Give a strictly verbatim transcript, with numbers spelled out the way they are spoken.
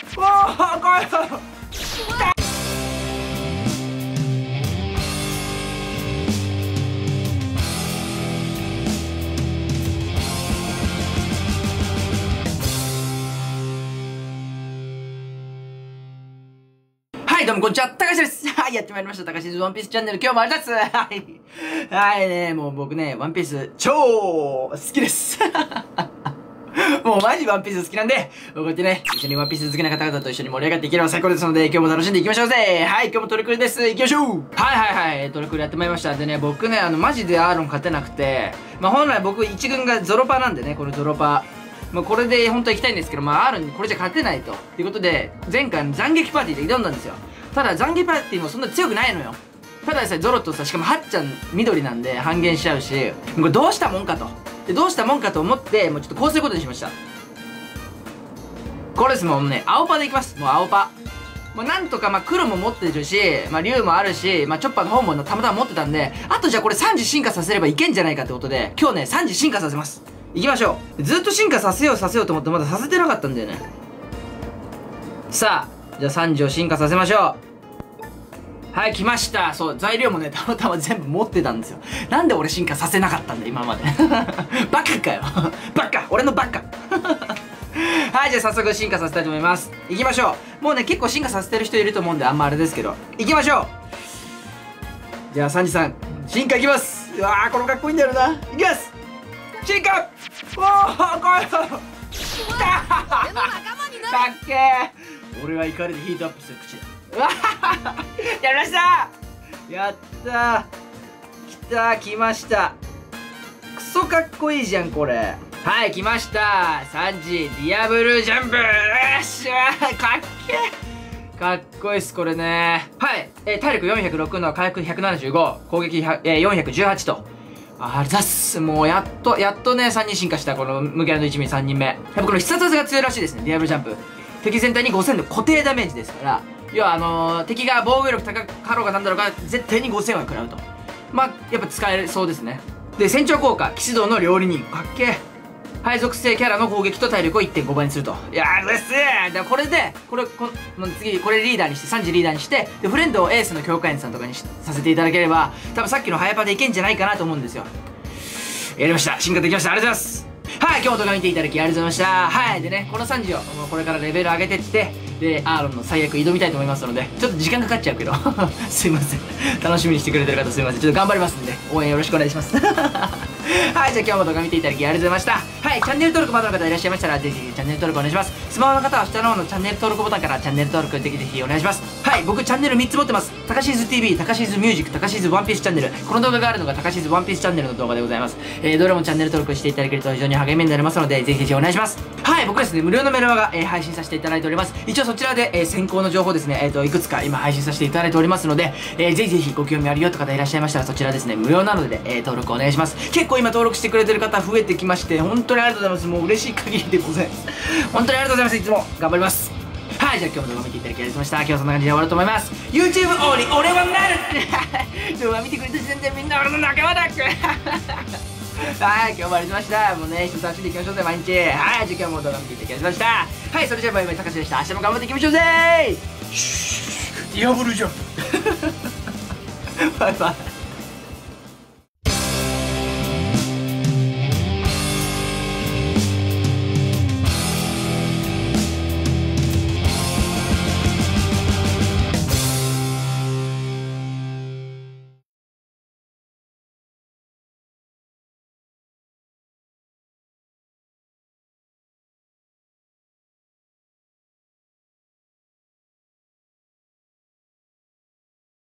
おー怖い。はい、どうもこんにちは、たかしです。はい、やってまいりました。たかしズワンピースチャンネル、今日もありがとうございます。はい。はいね、もう僕ね、ワンピース超好きです。もうマジワンピース好きなんで、こうやってね、一緒にワンピース好きな方々と一緒に盛り上がっていければ最高ですので、今日も楽しんでいきましょうぜ。はい、今日もトリクルです。行きましょう。はいはいはい、トリクルやってまいりました。でね、僕ね、あの、マジでアーロン勝てなくて、まあ本来僕一軍がゾロパなんでね、このゾロパ。まあこれで本当は行きたいんですけど、まあアーロンにこれじゃ勝てないと。いうことで、前回の斬撃パーティーで挑んだんですよ。ただ斬撃パーティーもそんな強くないのよ。ただでさえゾロとさ、しかもハッちゃん緑なんで半減しちゃうし、これどうしたもんかと。で、どうしたもんかと思って、もうちょっとこうすることにしました。これです。もうね、青パでいきます。もう青パ。もうなんとか、まあ黒も持ってるし、まあ竜もあるし、まあチョッパーの方もたまたま持ってたんで、あとじゃあこれさんじ進化させればいけんじゃないかってことで、今日ね、さんじ進化させます。いきましょう。ずっと進化させようさせようと思ってまださせてなかったんだよね。さあ、じゃあさんじを進化させましょう。はい、来ました。そう、材料もね、たまたま全部持ってたんですよ。なんで俺進化させなかったんだ、今まで。バカかよ。バカ俺のバカ。はい、じゃあ早速進化させたいと思います。行きましょう。もうね、結構進化させてる人いると思うんで、あんまあれですけど。行きましょう。じゃあ、サンジさん、進化いきます。うわー、このかっこいいんだよな。いきます進化おー、怖い。きたーかっけー。俺は怒りでヒートアップする口だ。うわやりました。やったー。きたー、来ました。クソかっこいいじゃん、これ。はい、来ました。サンジ、ディアブルジャンプ。よっしゃー、かっけー。かっこいいっす、これね。はい、えー、体力よんひゃくろくの回復ひゃくななじゅうご、攻撃、えー、よんひゃくじゅうはちと。あれだっす。もうやっと、やっとね、さんにん進化した、この無キャラの一味さんにんめ。やっぱこの必殺技が強いらしいですね、ディアブルジャンプ。敵全体にごせんの固定ダメージですから、要はあのー、敵が防御力高かろうがなんだろうが、絶対にごせんは食らうと。まあ、やっぱ使えそうですね。で、船長効果、騎士道の料理人。かっけー。配属性キャラの攻撃と体力を いってんご 倍にすると。いやーですー。だこれで、これ、この次、これリーダーにして、さんじリーダーにして、で、フレンドをエースの強化員さんとかにさせていただければ、多分さっきのハヤパでいけんじゃないかなと思うんですよ。やりました。進化できました。ありがとうございます。はい、今日も動画見ていただきありがとうございました。はい、でね、このさんじを、もうこれからレベル上げてって、で、アーロンの最悪挑みたいと思いますので、ちょっと時間かかっちゃうけど、すいません。楽しみにしてくれてる方すいません。ちょっと頑張りますんで、応援よろしくお願いします。はい、じゃあ今日も動画見ていただきありがとうございました。はい、チャンネル登録まだの方いらっしゃいましたら、ぜひぜひチャンネル登録お願いします。スマホの方は下の方のチャンネル登録ボタンからチャンネル登録ぜひぜひお願いします。はい、僕チャンネルみっつ持ってます。タカシーズ ティーブイ、タカシーズミュージック、タカシーズワンピースチャンネル。この動画があるのがタカシーズワンピースチャンネルの動画でございます。えー、どれもチャンネル登録していただけると非常に励みになりますので、ぜひぜひお願いします。はい、僕ですね、無料のメルマガ、えー、配信させていただいております。一応そちらで、えー、先行の情報ですね、えっと、いくつか今配信させていただいておりますので、えー、ぜひぜひご興味あるよって方いらっしゃいましたら、そちらですね、無料なので、えー、登録お願いします。結構今登録してくれてる方増えてきまして、本当にありがとうございます。もう嬉しい限りでございます。本当にありがとうございます。いつも頑張ります。はい、じゃあ今日も動画見ていただきありがとうございました。今日はそんな感じで終わると思います。YouTube 王に俺はなる動画見てくれて全然みんな俺の仲間だっはい、今日もありがとうございました。もうね、一緒に楽しんでいきましょうぜ、毎日。はい、じゃあ今日も動画見ていただきありがとうございました。はい、それじゃあバイバイ、たかしでした。明日も頑張っていきましょうぜー。ディアブルジャンプバイバイ。